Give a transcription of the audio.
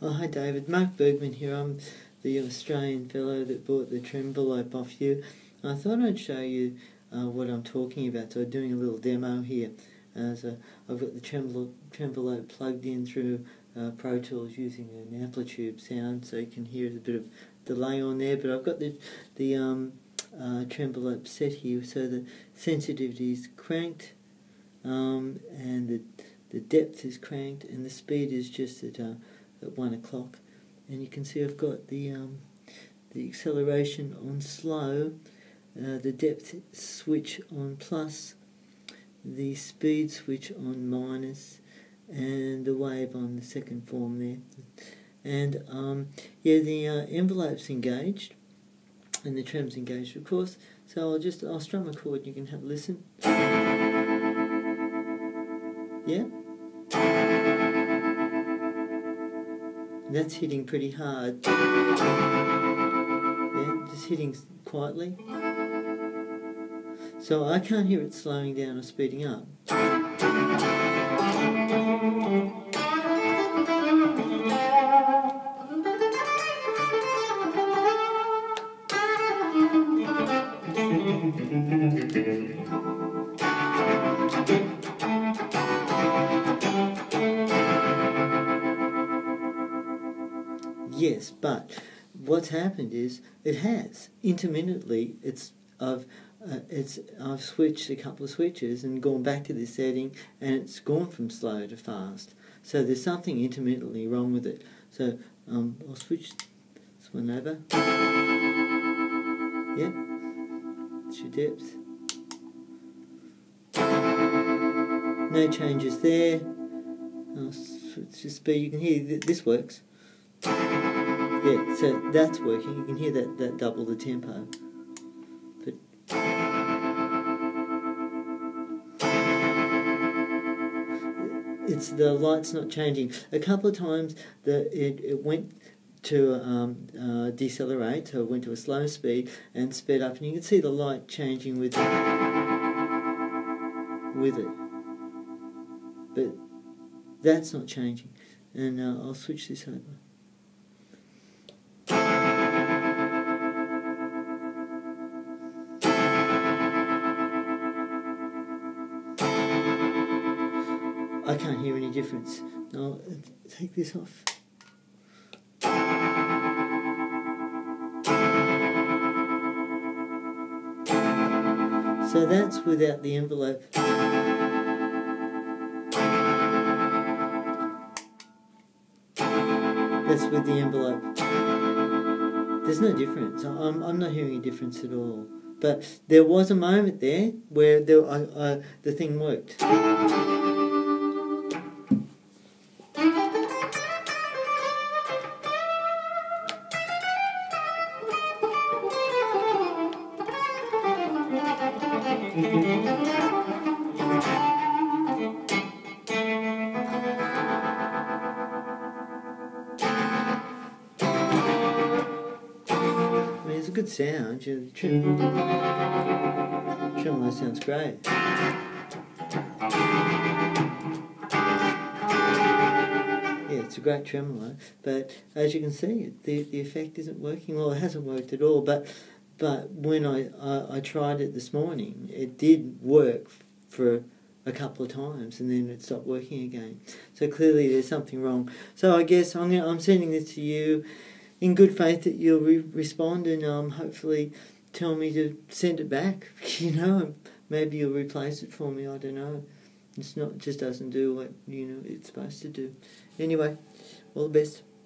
Oh, hi David, Mark Bergman here. I'm the Australian fellow that bought the Tremvelope off you. I thought I'd show you what I'm talking about, so I'm doing a little demo here. So I've got the Tremvelope plugged in through Pro Tools using an Amplitude sound, so you can hear a bit of delay on there, but I've got the Tremvelope set here, so the sensitivity is cranked, and the depth is cranked, and the speed is just at 1 o'clock, and you can see I've got the acceleration on slow, the depth switch on plus, the speed switch on minus, and the wave on the second form there. And yeah, the envelope's engaged, and the trem's engaged, of course. So I'll strum a chord. You can have a listen. Yeah. That's hitting pretty hard. Yeah, just hitting quietly. So I can't hear it slowing down or speeding up. Yes, but what's happened is it has intermittently. I've switched a couple of switches and gone back to this setting, and it's gone from slow to fast. So there's something intermittently wrong with it. So I'll switch this one over. Yep, it's your depth. No changes there. I'll switch the speed. You can hear this works. Yeah, so that's working. You can hear that double the tempo. But it's the light's not changing. A couple of times it went to decelerate, so it went to a slow speed and sped up, and you can see the light changing with it. But that's not changing. And I'll switch this over. I can't hear any difference. I'll take this off. So that's without the envelope. That's with the envelope. There's no difference. I'm not hearing a difference at all. But there was a moment there where the thing worked. It's a good sound. Tremolo sounds great. Yeah, it's a great tremolo, but as you can see, the effect isn't working. Well, it hasn't worked at all, but when I tried it this morning, it did work for a couple of times, and then it stopped working again. So clearly there's something wrong. So I guess I'm sending this to you in good faith that you'll respond and hopefully tell me to send it back. You know, maybe you'll replace it for me. I don't know. It just doesn't do what it's supposed to do. Anyway, all the best.